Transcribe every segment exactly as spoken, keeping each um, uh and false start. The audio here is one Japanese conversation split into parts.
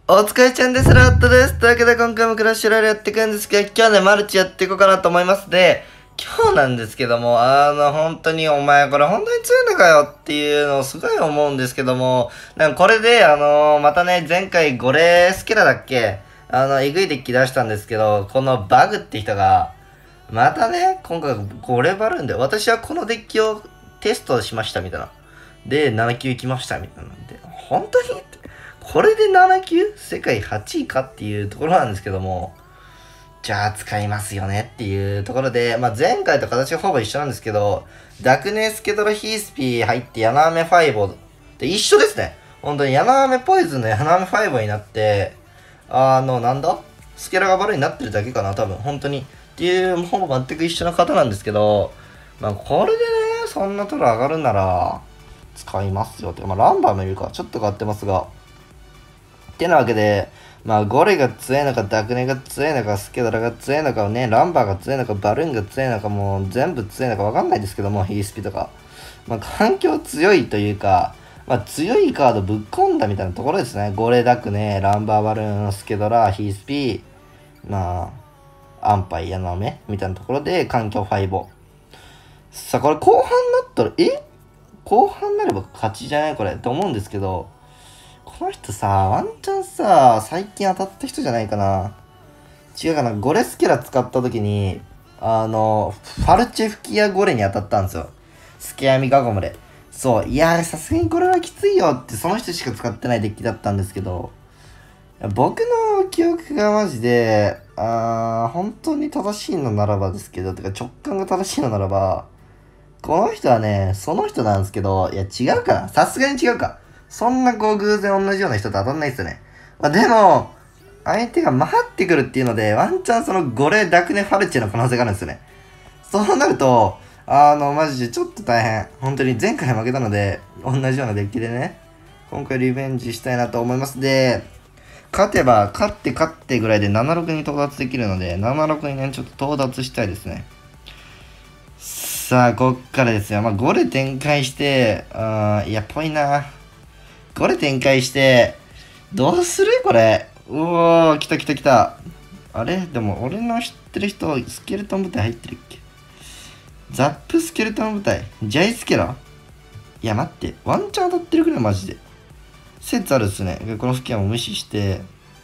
お疲れちゃんです。ラットです。というわけで今回もクラッシュロイヤルやっていくんですけど、今日ね、マルチやっていこうかなと思いますで、今日なんですけども、あの、本当にお前これ本当に強いのかよっていうのをすごい思うんですけども、なんかこれで、あのまたね、前回ゴレスケラだっけあの、えぐいデッキ出したんですけど、このバグって人が、またね、今回ゴレバルーンで、私はこのデッキをテストしましたみたいな。で、なな級行きましたみたいなんで、本当にこれでなな級世界はちいかっていうところなんですけども、じゃあ使いますよねっていうところで、まあ、前回と形はほぼ一緒なんですけど、ダクネスケドラヒースピー入ってヤナアメファイボで一緒ですね。本当にヤナアメポイズンのヤナアメファイボになって、あの、なんだスケラがバルになってるだけかな、多分。本当に。っていう、ほぼ全く一緒の方なんですけど、まあ、これでね、そんなトロ上がるなら、使いますよって。まあ、ランバーもいるか。ちょっと変わってますが。ってなわけで、まあ、ゴレが強いのか、ダクネが強いのか、スケドラが強いのか、ね、ランバーが強いのか、バルーンが強いのか、もう全部強いのかわかんないですけども、ヒースピとか。まあ、環境強いというか、まあ、強いカードぶっ込んだみたいなところですね。ゴレ、ダクネ、ランバー、バルーン、スケドラ、ヒースピ、まあ、アンパイ、ヤナメみたいなところで、環境ファイボ。さあ、これ後半になったら、え後半になれば勝ちじゃないこれって思うんですけど、この人さ、ワンチャンさ、最近当たった人じゃないかな。違うかな、ゴレスケラ使った時に、あの、ファルチェフキアゴレに当たったんですよ。スケアミガゴムで。そう、いやー、さすがにこれはきついよってその人しか使ってないデッキだったんですけど、僕の記憶がマジで、あー、本当に正しいのならばですけど、てか直感が正しいのならば、この人はね、その人なんですけど、いや違うかな、さすがに違うか。そんなこう偶然同じような人と当たんないっすよね。まあ、でも、相手が回ってくるっていうので、ワンチャンそのゴレダクネファルチェの可能性があるんですよね。そうなると、あの、マジでちょっと大変。本当に前回負けたので、同じようなデッキでね、今回リベンジしたいなと思います。で、勝てば、勝って勝ってぐらいでななろくに到達できるので、ななろくにね、ちょっと到達したいですね。さあ、こっからですよ。まあ、ゴレ展開して、あー、いや、ぽいな。ゴレ展開して、どうするこれ。うおー、来た来た来た。あれでも、俺の知ってる人、スケルトン部隊入ってるっけ？ザップスケルトン部隊。ジャイスケラ？いや、待って。ワンチャン当たってるくらい、マジで。説あるっすね。この付近はもう無視して。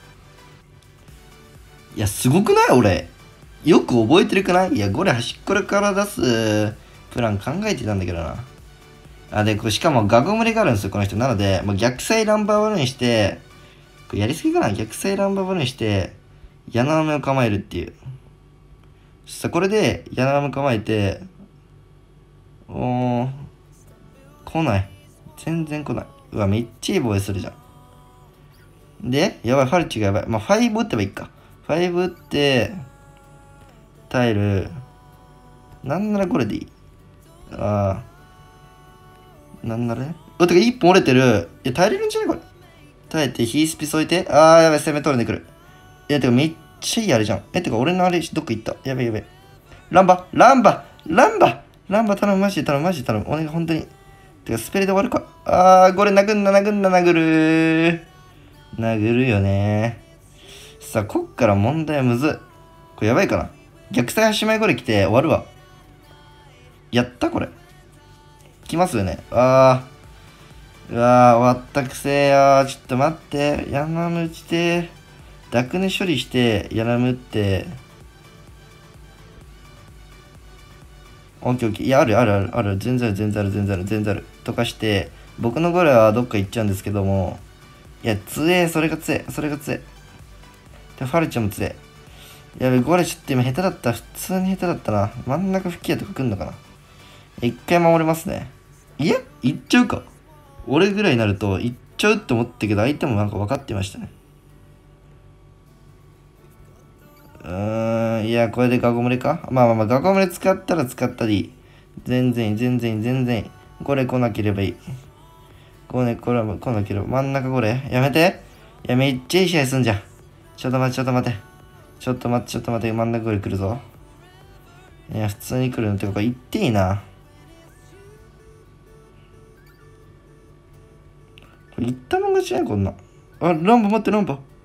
いや、すごくない俺。よく覚えてるくない？いや、ゴレ端っこから出すプラン考えてたんだけどな。あ、で、これしかもガゴムレがあるんですよ、この人。なので、まあ、逆サイランバーバルーンして、これやりすぎかな？逆サイランバーバルーンして、ヤナアメを構えるっていう。さあ、これで、ヤナアメ構えて、おー、来ない。全然来ない。うわ、めっちゃいい防衛するじゃん。で、やばい、ファルチがやばい。まあ、ファイブ打ってばいいか。ファイブ打って、タイル、なんならこれでいい。あー、なんならね。うわ、てか一本折れてる。いや、耐えれるんじゃないこれ。耐えて、ヒースピ添えて。あー、やばい、攻め取るんでくる。いや、てかめっちゃいいあれじゃん。え、てか俺のあれ、どっか行った。やべやべ。ランバ、ランバ、ランバ、ランバ頼む、マジで頼む、マジで頼む。お願い、本当に。てか、スペルで終わるか。あー、これ殴んな、殴んな、殴るー。殴るよねー。さあ、こっから問題はむずっ。これやばいかな。逆サイはしまいこれ来て終わるわ。やったこれ。来ますよね。あー。うわー、終わったくせーよー。ちょっと待って。ヤナム打ちてー。ダクネ処理して、ヤナムって。オッケーオッケー。いや、あるあるあるある。全然ある、全然ある、全然ある、全然ある。とかして、僕のゴレはどっか行っちゃうんですけども、いや、強え、それが強え、それが強え。で、ファルチョも強え。やべ、ゴレちょっと今下手だった。普通に下手だったな。真ん中吹き矢とか来んのかな。一回守れますね。いや、行っちゃうか。俺ぐらいになると行っちゃうって思ったけど、相手もなんか分かってましたね。うーん、いや、これでガゴムレか。まあまあまあ、ガゴムレ使ったら使ったでいい。全然いい、全然いい、全然いい。これ来なければいい。これ、これ来なければ。真ん中これ。やめて。いや、めっちゃいい試合すんじゃん。ちょっと待って、ちょっと待って。ちょっと待って、ちょっと待って。真ん中これ来るぞ。いや、普通に来るのってか、言っていいな。これ言ったもん勝ちないこんな。あ、ランボ待って、ランボ。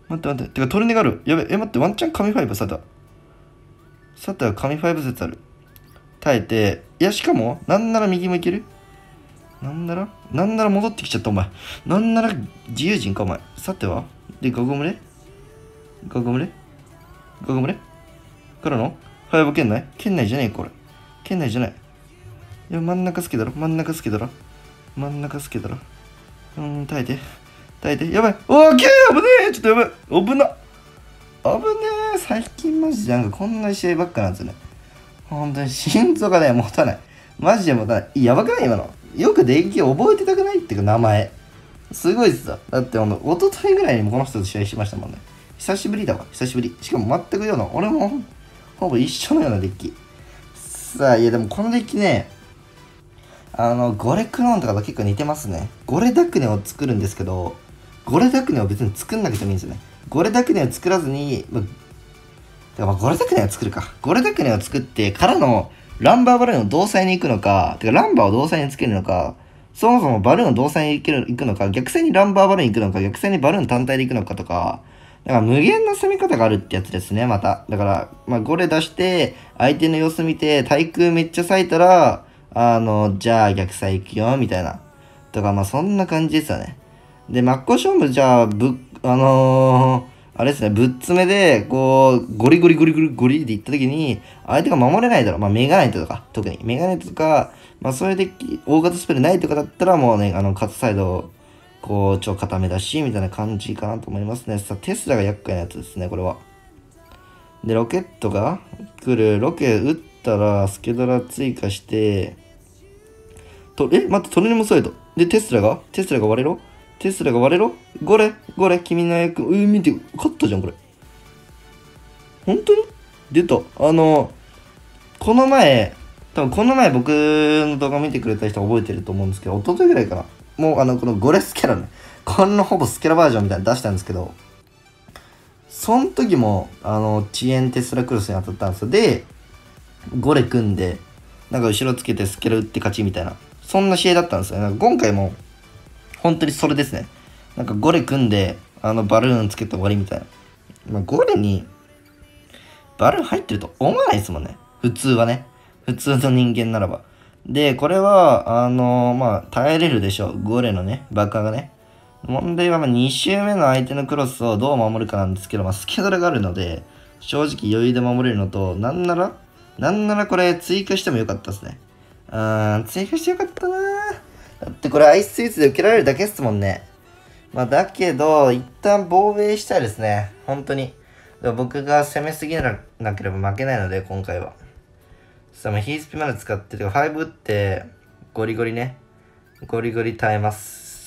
待って待って。てか、トルネがある。やべ、え、待って、ワンチャン神ファイブ、サタ。サタは神ファイブ説ある。耐えて、いや、しかも、なんなら右もいけるなんならなんなら戻ってきちゃった、お前。なんなら自由人か、お前。さてはで、ガゴムレガゴムレガゴムレからのファイブ圏内圏内じゃねえ、これ。圏内じゃない。いや、真ん中好きだろ真ん中好きだろ真ん中好きだろうーん、耐えて。耐えて。やばい。オーケー危ねえちょっとやばい。危な。危ねえ最近マジでなんかこんな試合ばっかなんですよね。本当に心臓がね、持たない。マジで持たない。やばくない今の。よく電気覚えてたくないっていうか名前。すごいっすよ。だってほんと、一昨日ぐらいにもこの人と試合しましたもんね。久しぶりだわ。久しぶり。しかも全くような、俺もほぼ一緒のようなデッキ。さあ、いやでもこのデッキね、あの、ゴレクローンとかと結構似てますね。ゴレダクネを作るんですけど、ゴレダクネを別に作んなくてもいいんですよね。ゴレダクネを作らずに、ま、てかまあゴレダクネを作るか。ゴレダクネを作ってからのランバーバルーンを動作に行くのか、てかランバーを動作につけるのか、そもそもバルーンを動作に行く行くのか、逆線にランバーバルーン行くのか、逆線にバルーン単体で行くのかとか、だから無限の攻め方があるってやつですね、また。だから、まあ、ゴレ出して、相手の様子見て、対空めっちゃ割いたら、あの、じゃあ逆サイ行くよ、みたいな。とか、まあ、そんな感じですよね。で、真っ向勝負、じゃあ、ぶ、あのー、あれですね、ぶっ詰めで、こう、ゴリゴリゴリゴリゴリっていったときに、相手が守れないだろう。まあ、メガナイトとか、特に。メガナイトとか、まあ、それで、大型スペルないとかだったら、もうね、あの、カツサイド、こう、超固めだし、みたいな感じかなと思いますね。さあ、テスラが厄介なやつですね、これは。で、ロケットが来る。ロケ撃ったら、スケドラ追加して、と、え、待って、トルネもそうやと。で、テスラがテスラが割れろテスラが割れろゴレゴレ君の役、うー、見て、勝ったじゃん、これ。本当に出た。あの、この前、多分この前僕の動画見てくれた人覚えてると思うんですけど、一昨日ぐらいかな。もうあの、このゴレスキャラね。こんなほぼスキャラバージョンみたいなの出したんですけど、その時も、あの、遅延テスラクロスに当たったんですよ。で、ゴレ組んで、なんか後ろつけてスキャラ打って勝ちみたいな。そんな試合だったんですよ。なんか今回も、本当にそれですね。なんかゴレ組んで、あのバルーンつけて終わりみたいな。まあ、ゴレに、バルーン入ってると思わないですもんね。普通はね。普通の人間ならば。で、これは、あのー、まあ、耐えれるでしょう。ゴレのね、爆破がね。問題はまあに周目の相手のクロスをどう守るかなんですけど、まあ、スケドラがあるので、正直余裕で守れるのと、なんなら、なんならこれ追加してもよかったですね。うーん、追加してよかったなー。だってこれアイススイーツで受けられるだけっすもんね。まあだけど、一旦防衛したいですね。本当に。僕が攻めすぎなければ負けないので、今回は。さあ、ヒースピまで使って、てかご打って、ゴリゴリね。ゴリゴリ耐えます。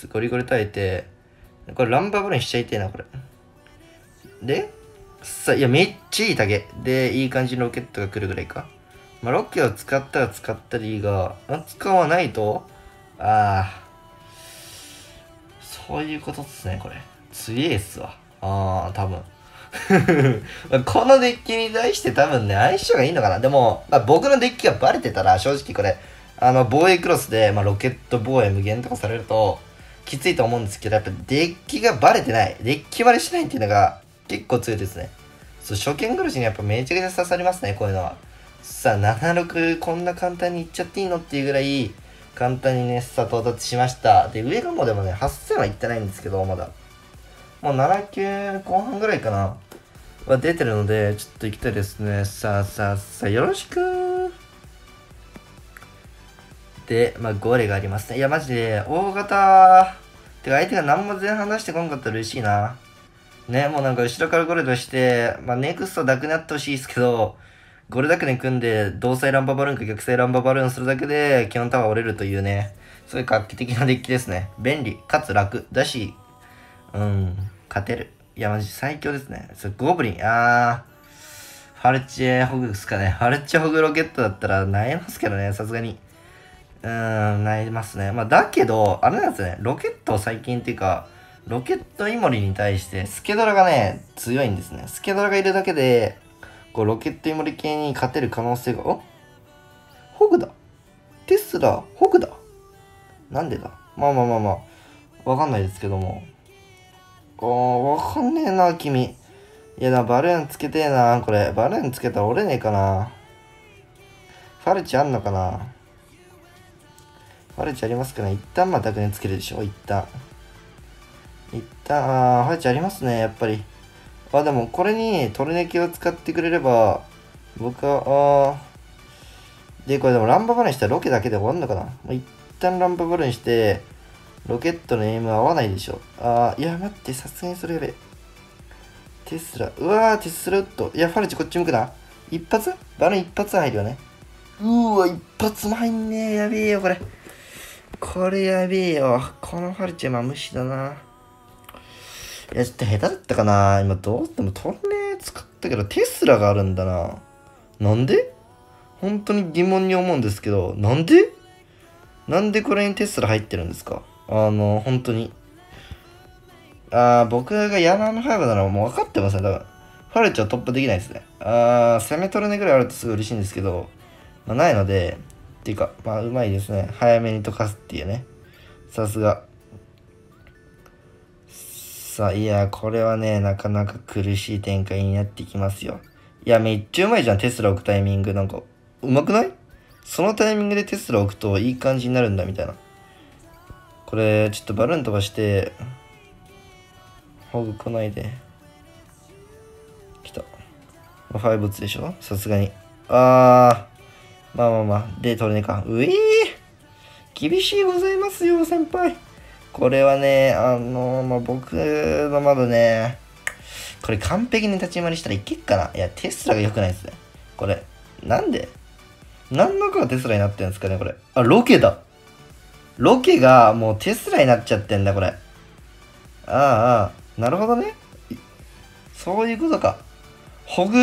ゴリゴリ耐えて、これランバーブルにしちゃいてえな、これ。で、さあ、いや、めっちゃいいタゲ。で、いい感じのロケットが来るぐらいか。まあ、ロケを使ったら使ったでいいが、使わないと、ああ、そういうことっすね、これ。強えっすわ。ああ、多分。このデッキに対して多分ね、相性がいいのかな。でも、まあ、僕のデッキがバレてたら、正直これ、あの、防衛クロスで、まあ、ロケット防衛無限とかされると、きついと思うんですけど、やっぱデッキがバレてない。デッキバレしないっていうのが結構強いですね。そう、初見殺しにやっぱめちゃくちゃ刺さりますね、こういうのは。さあ、ななろくこんな簡単にいっちゃっていいのっていうぐらい、簡単にね、さあ到達しました。で、上がもうでもね、はっせんはいってないんですけど、まだ。もうなな級後半ぐらいかな。は出てるので、ちょっと行きたいですね。さあさあさあ、よろしくで、まあ、ゴーレがありますね。いや、マジで、大型、てか相手が何も前半出してこんかったら嬉しいな。ね、もうなんか後ろからゴーレ出して、まあ、ネクストなくなってほしいですけど、ゴレだけで組んで、同サイランバーバルーンか逆サイランバーバルーンするだけで、基本タワー折れるというね、すごい画期的なデッキですね。便利、かつ楽、だし、うん、勝てる。いや、マジ最強ですね。それゴブリン、あー、ファルチェホグですかね。ファルチェホグロケットだったら悩みますけどね、さすがに。うーん、悩みますね。まあ、だけど、あれなんですよね。ロケット最近っていうか、ロケットイモリに対してスケドラがね、強いんですね。スケドラがいるだけで、こう、ロケットイモリ系に勝てる可能性が、おホグだ。テスラ、ホグだ。なんでだまあまあまあまあ、わかんないですけども。 おー、わかんねえな、君。いやな、バルーンつけてえな、これ。バルーンつけたら折れねえかな。ファルチあんのかな。ファルチありますかね。一旦まあダクネつけるでしょ、一旦。一旦、あー、ファルチありますね、やっぱり。あ、でもこれにトルネキを使ってくれれば、僕は、あー、で、これでもランババルにしたらロケだけで終わんのかな。もう一旦ランババルにして、ロケットのエイム合わないでしょ。あー、いや、待って、さすがにそれやべえ。テスラ、うわー、テスラウッド。いや、ファルチこっち向くな。一発バルーン一発入るよね。うーわ、一発も入んねえ。やべえよ、これ。これやべえよ。このファルチはまあ無視だな。いや、ちょっと下手だったかな。今どうしてもトルネ使ったけど、テスラがあるんだな。なんで本当に疑問に思うんですけど、なんでなんでこれにテスラ入ってるんですか？あの、本当に。あー、僕がヤナのファイブならもう分かってますね。だから、ファルチは突破できないですね。あー、攻めトルネぐらいあるとすごい嬉しいんですけど、まあ、ないので、っていうか、まあ、うまいですね。早めに溶かすっていうね。さすが。さあ、いや、これはね、なかなか苦しい展開になってきますよ。いや、めっちゃうまいじゃん、テスラ置くタイミング。なんか、うまくない？そのタイミングでテスラ置くといい感じになるんだ、みたいな。これ、ちょっとバルーン飛ばして、ホグ来ないで。来た。ファイブツでしょさすがに。あー。まあまあまあ。で、取れねえか。うえー厳しいございますよ、先輩。これはね、あのー、まあ、僕のまだね、これ完璧に立ち回りしたらいけっかな。いや、テスラが良くないですね。これ。なんで何のかがテスラになってるんですかね、これ。あ、ロケだ。ロケがもうテスラになっちゃってんだ、これ。ああ、ああ。なるほどね。そういうことか。ホグ、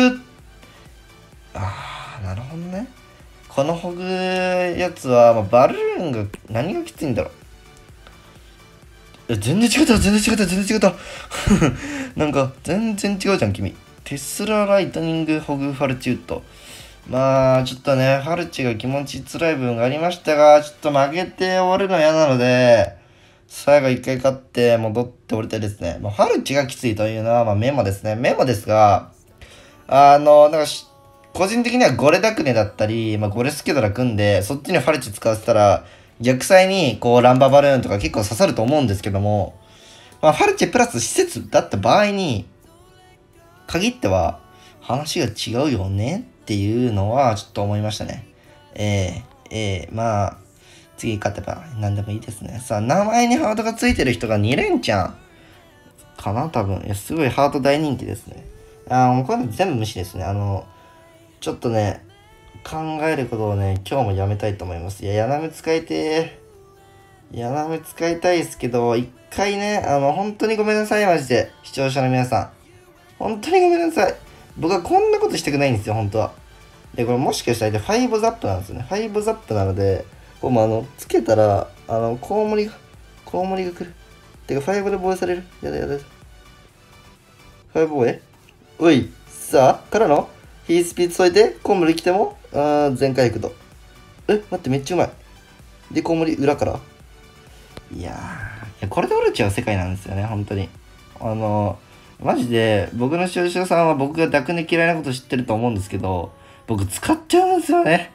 ああ、なるほどね。このホグやつは、まあ、バルーンが何がきついんだろう。え、全然違った、全然違った、全然違った。なんか、全然違うじゃん、君。テスラライトニングホグファルチウッド。まあ、ちょっとね、ファルチが気持ち辛い部分がありましたが、ちょっと負けて終わるのは嫌なので、最後一回勝って戻っておりたいですね。まあ、ファルチがきついというのは、まあ、メモですね。メモですが、あの、なんかし、個人的にはゴレダクネだったり、まあ、ゴレスケドラ組んで、そっちにファルチ使わせたら、逆サイに、こう、ランババルーンとか結構刺さると思うんですけども、まあ、ファルチプラス施設だった場合に、限っては、話が違うよねっていうのは、ちょっと思いましたね。えー、えー、まあ、次勝てば何でもいいですね。さあ、名前にハートがついてる人がに連チャンかな多分。いや、すごいハート大人気ですね。あー、もうこれ全部無視ですね。あの、ちょっとね、考えることをね、今日もやめたいと思います。いや、ヤナメ使いてー。ヤナメ使いたいですけど、一回ね、あの、本当にごめんなさい、マジで。視聴者の皆さん。本当にごめんなさい。僕はこんなことしたくないんですよ、本当は。で、これもしかしたらファイブザップなんですよね。ファイブザップなので、こうもあの、つけたら、あの、コウモリが、コウモリが来る。てか、ファイブで防衛される。やだやだやだ。ファイブ防衛おい、さあ、からのヒースピード添えて、コウモリ来ても、あー、全回復度。え、待って、めっちゃうまい。で、コウモリ裏から。いやー、これで折れちゃう世界なんですよね、本当に。あの、マジで、僕の視聴者さんは僕がダクネ嫌いなこと知ってると思うんですけど、僕使っちゃうんですよね。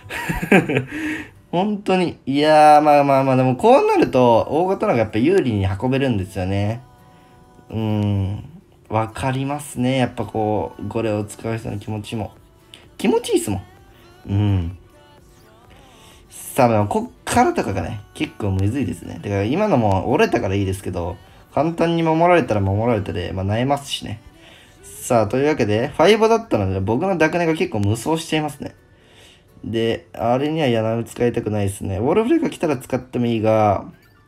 本当に。いやー、まあまあまあ、でもこうなると、大型のがやっぱ有利に運べるんですよね。うーん。わかりますね。やっぱこう、ゴレを使う人の気持ちも。気持ちいいっすもん。うん。さあ、でもこっからとかがね、結構むずいですね。だから今のも折れたからいいですけど、簡単に守られたら守られたで、まあ、萎えますしね。さあ、というわけで、ファイブだったので、僕のダクネが結構無双しちゃいますね。で、あれには柳使いたくないですね。ウォールフレイが来たら使ってもいいが、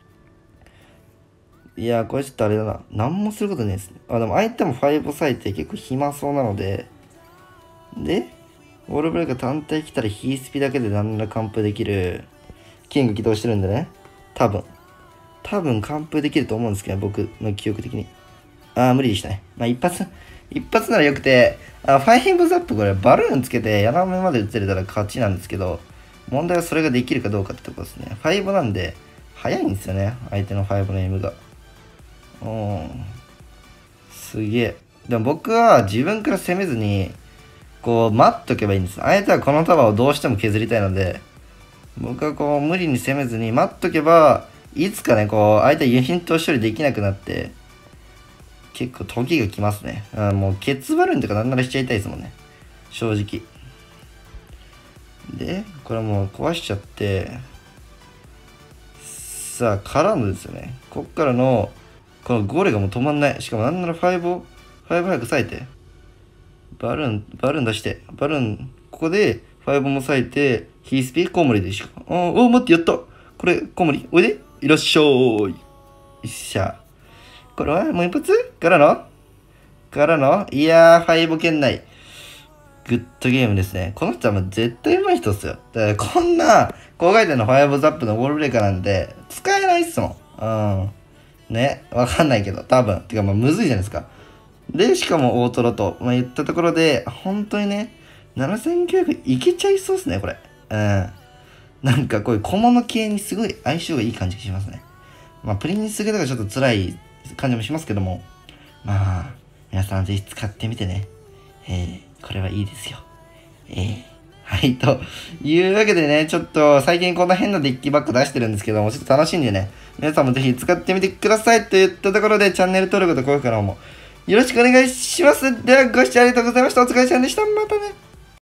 いやー、これちょっとあれだな。何もすることないですね。あ、でも相手もファイブ割いて結構暇そうなので、で、ウォールブレイク単体来たらヒースピだけで何ら完封できる、キング起動してるんでね。多分。多分完封できると思うんですけど、僕の記憶的に。あー、無理でしたね。まあ一発、一発ならよくて、あファイブザップこれバルーンつけて柳目まで打てれたら勝ちなんですけど、問題はそれができるかどうかってとこですね。ファイブなんで、早いんですよね。相手のファイブの M が。うん。 すげえ。でも僕は自分から攻めずに、こう、待っとけばいいんです。相手はこの束をどうしても削りたいので、僕はこう、無理に攻めずに待っとけば、いつかね、こう、相手はユニット処理できなくなって、結構時が来ますね。うん、もう、ケツバルーンとかなんならしちゃいたいですもんね。正直。で、これもう壊しちゃって、さあ、からのですよね。こっからの、このゴレがもう止まんない。しかもなんならファイブを、ファイブ早く割いて。バルーン、バルーン出して。バルーン、ここで、ファイブも割いて、ヒースピーコウモリでしょ。あお待って、やった。これ、コウモリ、おいで。いらっしゃーい。よっしゃ。これはもう一発からのからのいやー、ファイブ圏内。グッドゲームですね。この人はもう絶対上手い人っすよ。だからこんな、高回転のファイブザップのゴールブレーカーなんて、使えないっすもん。うん。ね。わかんないけど、多分。てか、まあ、むずいじゃないですか。で、しかも大トロと、まあ、言ったところで、本当にね、ななせんきゅうひゃくいけちゃいそうっすね、これ。うん。なんかこういう小物系にすごい相性がいい感じがしますね。まあ、プリンスゲとかちょっと辛い感じもしますけども、まあ、皆さんぜひ使ってみてね。えー、これはいいですよ。えー、はい、というわけでね、ちょっと最近こんな変なデッキバッグ出してるんですけども、ちょっと楽しんでね、皆さんもぜひ使ってみてくださいといったところで、チャンネル登録と高評価の方もよろしくお願いします。では、ご視聴ありがとうございました。お疲れ様でした。またね。